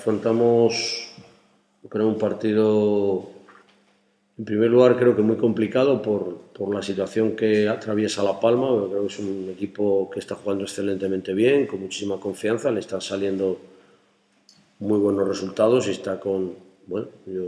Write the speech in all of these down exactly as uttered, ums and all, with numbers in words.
afrontamos, creo, un partido, en primer lugar, creo que muy complicado por, por la situación que atraviesa La Palma. Creo que es un equipo que está jugando excelentemente bien, con muchísima confianza, le están saliendo muy buenos resultados y está con, bueno, yo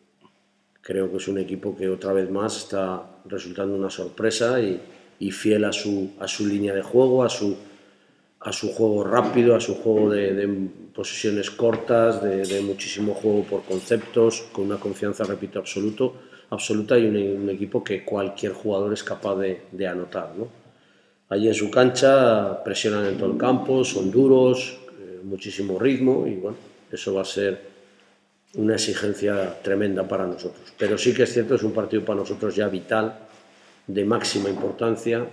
creo que es un equipo que otra vez más está resultando una sorpresa y, y fiel a su, a su línea de juego, a su, a su juego rápido, a su juego de, de posesiones cortas, de, de muchísimo juego por conceptos, con una confianza, repito, absoluto, absoluta y un, un equipo que cualquier jugador es capaz de, de anotar, ¿no? Allí en su cancha presionan en todo el campo, son duros, eh, muchísimo ritmo y bueno, eso va a ser una exigencia tremenda para nosotros. Pero sí que es cierto, es un partido para nosotros ya vital, de máxima importancia,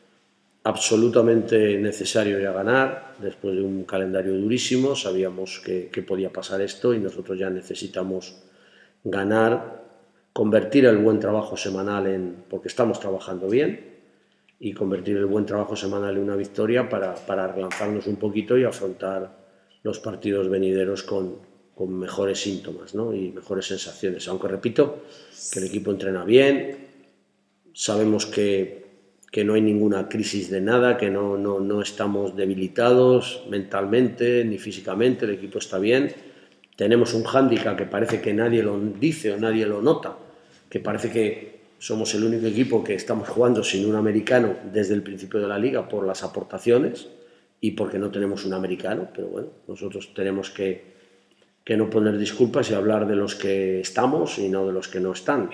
absolutamente necesario ya ganar, después de un calendario durísimo. Sabíamos que, que podía pasar esto y nosotros ya necesitamos ganar, convertir el buen trabajo semanal en, porque estamos trabajando bien, y convertir el buen trabajo semanal en una victoria para, para relanzarnos un poquito y afrontar los partidos venideros con, con mejores síntomas, ¿no? Y mejores sensaciones. Aunque repito que el equipo entrena bien, sabemos que, que no hay ninguna crisis de nada, que no, no, no estamos debilitados mentalmente ni físicamente, el equipo está bien. Tenemos un hándicap que parece que nadie lo dice o nadie lo nota, que parece que somos el único equipo que estamos jugando sin un americano desde el principio de la liga por las aportaciones y porque no tenemos un americano, pero bueno, nosotros tenemos que, que no poner disculpas y hablar de los que estamos y no de los que no están.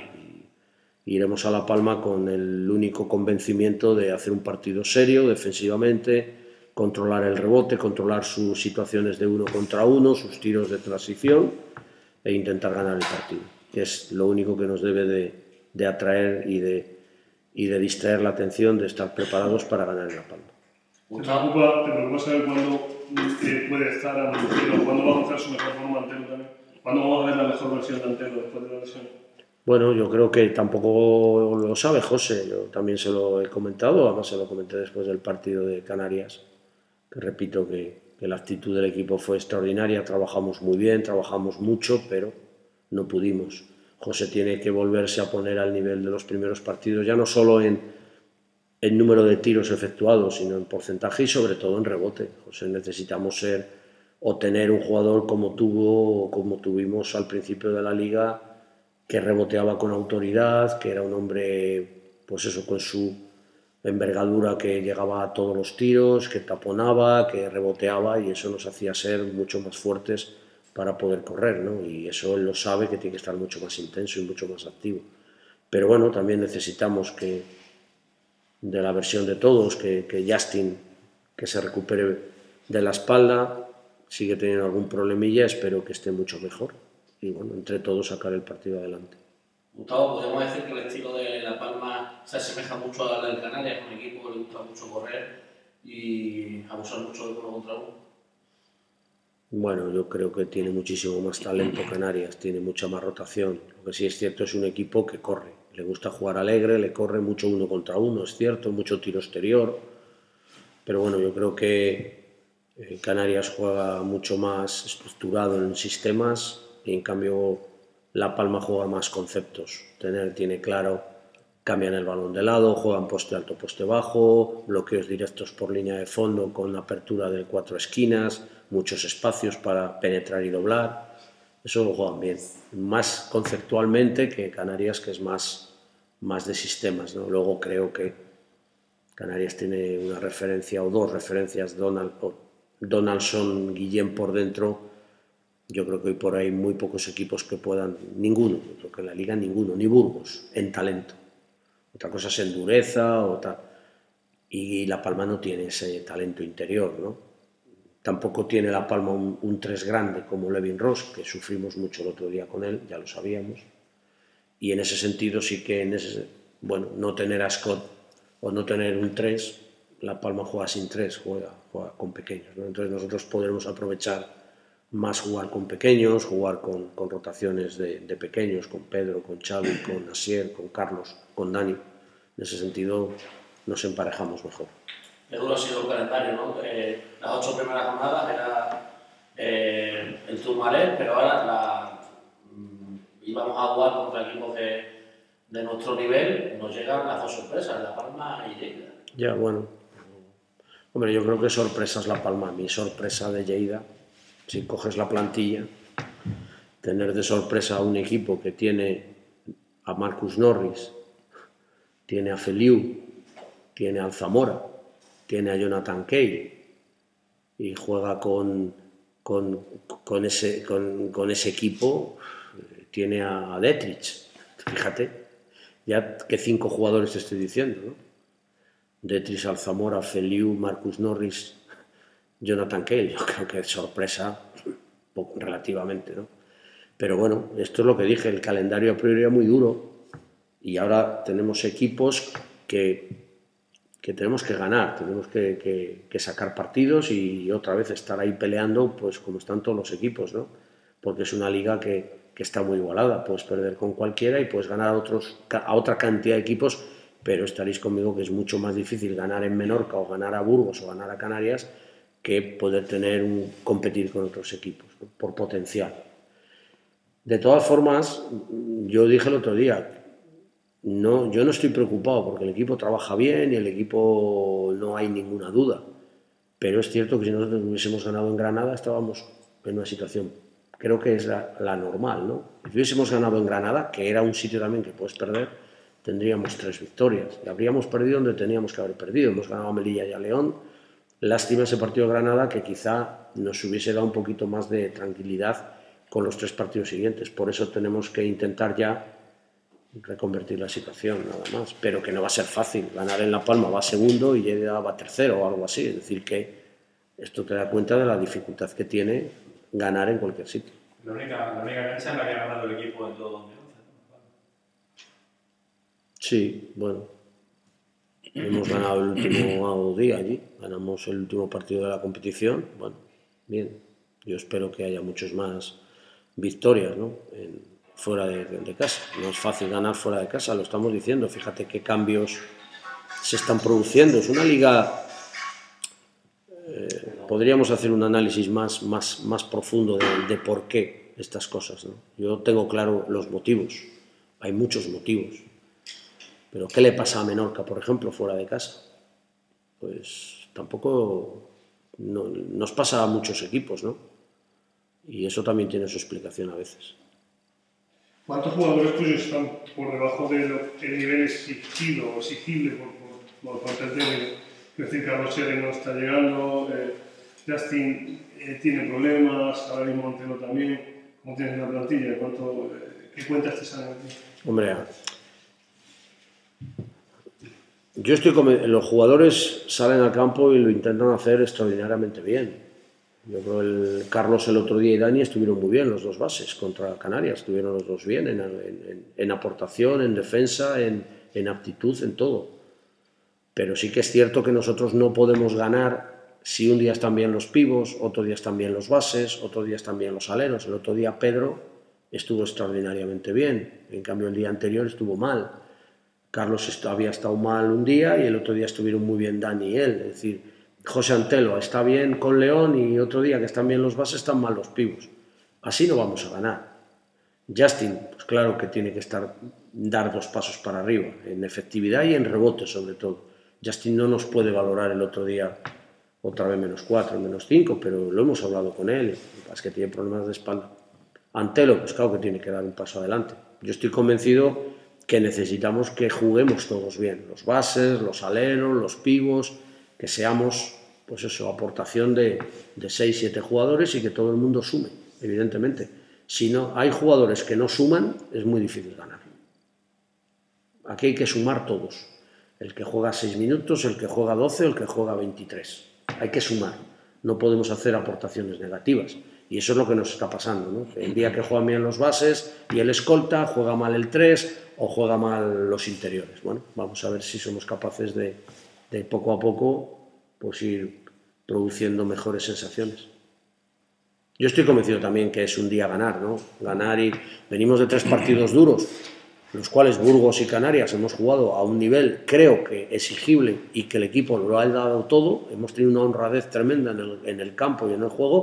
Y iremos a La Palma con el único convencimiento de hacer un partido serio, defensivamente, controlar el rebote, controlar sus situaciones de uno contra uno, sus tiros de transición e intentar ganar el partido. Es lo único que nos debe de, de atraer y de, y de distraer la atención, de estar preparados para ganar en La Palma. ¿Te preocupa, te preocupa saber cuándo puede estar a Antelo, cuándo va a mostrar su mejor forma Antelo también? ¿Cuándo vamos a ver la mejor versión de Antelo después de la lesión? Bueno, yo creo que tampoco lo sabe José, yo también se lo he comentado, además se lo comenté después del partido de Canarias, que repito que, que la actitud del equipo fue extraordinaria, trabajamos muy bien, trabajamos mucho, pero no pudimos. José tiene que volverse a poner al nivel de los primeros partidos, ya no solo en, en número de tiros efectuados, sino en porcentaje y sobre todo en rebote. José, necesitamos ser o tener un jugador como tuvo o como tuvimos al principio de la liga, que reboteaba con autoridad, que era un hombre, pues eso, con su envergadura, que llegaba a todos los tiros, que taponaba, que reboteaba, y eso nos hacía ser mucho más fuertes para poder correr, ¿no? Y eso él lo sabe, que tiene que estar mucho más intenso y mucho más activo. Pero bueno, también necesitamos que, de la versión de todos, que, que Justin, que se recupere de la espalda, sigue teniendo algún problemilla, espero que esté mucho mejor. Y bueno, entre todos sacar el partido adelante. Gustavo, podemos decir que el estilo de La Palma se asemeja mucho al del Canarias, un equipo que le gusta mucho correr y abusar mucho de uno contra uno. Bueno, yo creo que tiene muchísimo más talento Canarias, tiene mucha más rotación. Lo que sí es cierto es un equipo que corre, le gusta jugar alegre, le corre mucho uno contra uno, es cierto, mucho tiro exterior. Pero bueno, yo creo que Canarias juega mucho más estructurado en sistemas y en cambio La Palma juega más conceptos. Tener, tiene claro, cambian el balón de lado, juegan poste alto, poste bajo, bloqueos directos por línea de fondo con apertura de cuatro esquinas, muchos espacios para penetrar y doblar. Eso lo juegan bien, más conceptualmente que Canarias, que es más, más de sistemas, ¿no? Luego creo que Canarias tiene una referencia o dos referencias, Donald, Donaldson, Guillén por dentro. Yo creo que hoy por ahí muy pocos equipos que puedan, ninguno, yo creo que en la liga ninguno, ni Burgos, en talento. Otra cosa es en dureza o tal. Y La Palma no tiene ese talento interior, ¿no? Tampoco tiene La Palma un, un tres grande como Levin Ross, que sufrimos mucho el otro día con él, ya lo sabíamos. Y en ese sentido sí que, en ese, bueno, no tener a Scott o no tener un tres, La Palma juega sin tres, juega, juega con pequeños, ¿no? Entonces nosotros podremos aprovechar más jugar con pequeños, jugar con, con rotaciones de, de pequeños, con Pedro, con Xavi, con Asier, con Carlos, con Dani. En ese sentido nos emparejamos mejor. Qué duro ha sido el calendario, ¿no? Eh, las ocho primeras jornadas era eh, el Turmalet, pero ahora la, mm, íbamos a jugar contra equipos de, de nuestro nivel, nos llegan las dos sorpresas, La Palma y Lleida. Ya, bueno. Hombre, yo creo que sorpresa es La Palma. Mi sorpresa de Lleida, si coges la plantilla, tener de sorpresa a un equipo que tiene a Marcus Norris, tiene a Feliu, tiene a Alzamora, tiene a Jonathan Cale y juega con, con, con, ese, con, con ese equipo, tiene a Detrich, fíjate, ya que cinco jugadores te estoy diciendo, ¿no? Detrich, Alzamora, Feliu, Marcus Norris, Jonathan Cale, yo creo que es sorpresa relativamente, ¿no? Pero bueno, esto es lo que dije, el calendario a priori era muy duro y ahora tenemos equipos que, que tenemos que ganar, tenemos que, que, que sacar partidos y otra vez estar ahí peleando, pues como están todos los equipos, ¿no? Porque es una liga que, que está muy igualada, puedes perder con cualquiera y puedes ganar a, otros, a otra cantidad de equipos, pero estaréis conmigo que es mucho más difícil ganar en Menorca o ganar a Burgos o ganar a Canarias que poder tener un, competir con otros equipos, ¿no? Por potencial. De todas formas, yo dije el otro día, no, yo no estoy preocupado porque el equipo trabaja bien y el equipo no hay ninguna duda, pero es cierto que si nosotros hubiésemos ganado en Granada estábamos en una situación, creo que es la, la normal, ¿no? Si hubiésemos ganado en Granada, que era un sitio también que puedes perder, tendríamos tres victorias y habríamos perdido donde teníamos que haber perdido. Hemos ganado a Melilla y a León. Lástima ese partido de Granada que quizá nos hubiese dado un poquito más de tranquilidad con los tres partidos siguientes. Por eso tenemos que intentar ya reconvertir la situación, nada más. Pero que no va a ser fácil. Ganar en La Palma va segundo y Lleida va tercero o algo así. Es decir, que esto te da cuenta de la dificultad que tiene ganar en cualquier sitio. La única, la única cancha en la que ha ganado el equipo en todo dos mil once. Sí, bueno. Hemos ganado el último día allí. Ganamos el último partido de la competición. Bueno, bien. Yo espero que haya muchos más victorias, ¿no? En, fuera de, de casa. No es fácil ganar fuera de casa, lo estamos diciendo. Fíjate qué cambios se están produciendo. Es una liga... Eh, podríamos hacer un análisis más, más, más profundo de, de por qué estas cosas, ¿no? Yo tengo claro los motivos. Hay muchos motivos. Pero ¿qué le pasa a Menorca, por ejemplo, fuera de casa? Pues tampoco... No, nos pasa a muchos equipos, ¿no? Y eso también tiene su explicación a veces. ¿Cuántos jugadores tuyos están por debajo del nivel exigido o exigible por, por, por parte del técnico? Es decir, Carlos Sierra no está llegando, eh, Justin eh, tiene problemas, ahora mismo Antelo también. ¿Cómo tienes la plantilla? ¿Cuánto, eh, ¿Qué cuentas te salen aquí? Hombre, yo estoy convencido, los jugadores salen al campo y lo intentan hacer extraordinariamente bien. Yo creo que el Carlos el otro día y Dani estuvieron muy bien, los dos bases contra Canarias, estuvieron los dos bien en, en, en aportación, en defensa, en, en aptitud, en todo. Pero sí que es cierto que nosotros no podemos ganar si un día están bien los pivos, otro día están bien los bases, otro día están bien los aleros. El otro día Pedro estuvo extraordinariamente bien, en cambio el día anterior estuvo mal. Carlos había estado mal un día y el otro día estuvieron muy bien Dani y él, es decir, José Antelo está bien con León y otro día que están bien los bases están mal los pibos. Así no vamos a ganar. Justin, pues claro que tiene que estar, dar dos pasos para arriba, en efectividad y en rebote sobre todo. Justin no nos puede valorar el otro día otra vez menos cuatro, menos cinco, pero lo hemos hablado con él, es que tiene problemas de espalda. Antelo, pues claro que tiene que dar un paso adelante. Yo estoy convencido que necesitamos que juguemos todos bien, los bases, los aleros, los pivos, que seamos, pues eso, aportación de, de seis, siete jugadores y que todo el mundo sume, evidentemente. Si no hay jugadores que no suman, es muy difícil ganar. Aquí hay que sumar todos. El que juega seis minutos, el que juega doce, el que juega veintitrés. Hay que sumar. No podemos hacer aportaciones negativas. Y eso es lo que nos está pasando, ¿no? El día que juegan bien los bases y el escolta, juega mal el tres o juega mal los interiores. Bueno, vamos a ver si somos capaces de... de poco a poco pues ir produciendo mejores sensaciones. Yo estoy convencido también que es un día ganar, ¿no? Ganar y venimos de tres partidos duros, los cuales Burgos y Canarias hemos jugado a un nivel, creo que exigible y que el equipo lo ha dado todo, hemos tenido una honradez tremenda en el, en el campo y en el juego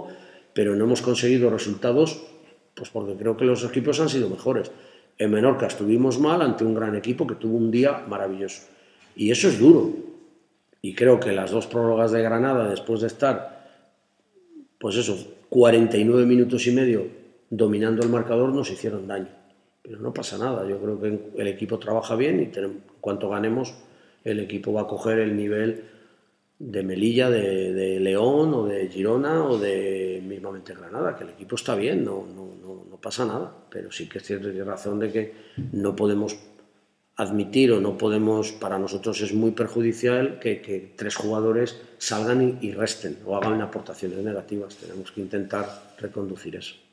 pero no hemos conseguido resultados, pues porque creo que los equipos han sido mejores. En Menorca estuvimos mal ante un gran equipo que tuvo un día maravilloso. Y eso es duro. Y creo que las dos prórrogas de Granada, después de estar, pues eso, cuarenta y nueve minutos y medio dominando el marcador, nos hicieron daño. Pero no pasa nada. Yo creo que el equipo trabaja bien y tenemos, en cuanto ganemos, el equipo va a coger el nivel de Melilla, de, de León o de Girona o de mismamente Granada, que el equipo está bien, no, no, no, no pasa nada, pero sí que es cierto, hay razón de que no podemos admitir o no podemos, para nosotros es muy perjudicial que, que tres jugadores salgan y, y resten o hagan aportaciones negativas. Tenemos que intentar reconducir eso.